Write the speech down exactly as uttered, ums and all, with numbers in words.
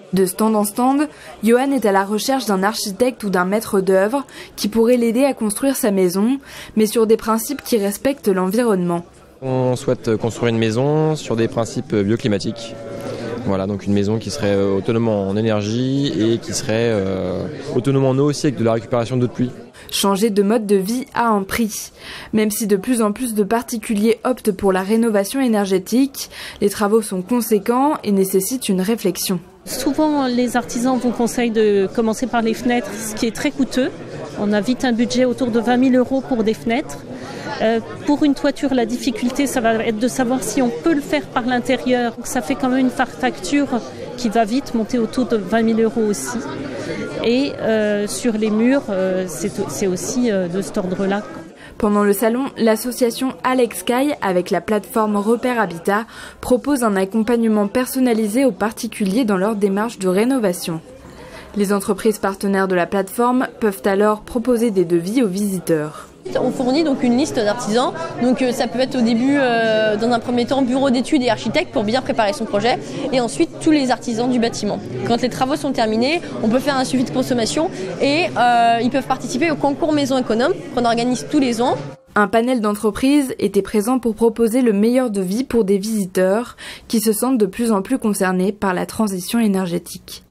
De stand en stand, Johan est à la recherche d'un architecte ou d'un maître d'œuvre qui pourrait l'aider à construire sa maison, mais sur des principes qui respectent l'environnement. On souhaite construire une maison sur des principes bioclimatiques. Voilà, donc une maison qui serait autonome en énergie et qui serait euh, autonome en eau aussi avec de la récupération d'eau de pluie. Changer de mode de vie a un prix. Même si de plus en plus de particuliers optent pour la rénovation énergétique, les travaux sont conséquents et nécessitent une réflexion. Souvent, les artisans vous conseillent de commencer par les fenêtres, ce qui est très coûteux. On a vite un budget autour de vingt mille euros pour des fenêtres. Euh, pour une toiture, la difficulté, ça va être de savoir si on peut le faire par l'intérieur. Donc, ça fait quand même une facture qui va vite monter autour de vingt mille euros aussi. Et euh, sur les murs, euh, c'est aussi euh, de cet ordre-là. Pendant le salon, l'association Alexkai, avec la plateforme Repère Habitat, propose un accompagnement personnalisé aux particuliers dans leur démarche de rénovation. Les entreprises partenaires de la plateforme peuvent alors proposer des devis aux visiteurs. On fournit donc une liste d'artisans, donc euh, ça peut être au début, euh, dans un premier temps, bureau d'études et architecte pour bien préparer son projet, et ensuite tous les artisans du bâtiment. Quand les travaux sont terminés, on peut faire un suivi de consommation et euh, ils peuvent participer au concours Maison Économe qu'on organise tous les ans. Un panel d'entreprises était présent pour proposer le meilleur devis pour des visiteurs qui se sentent de plus en plus concernés par la transition énergétique.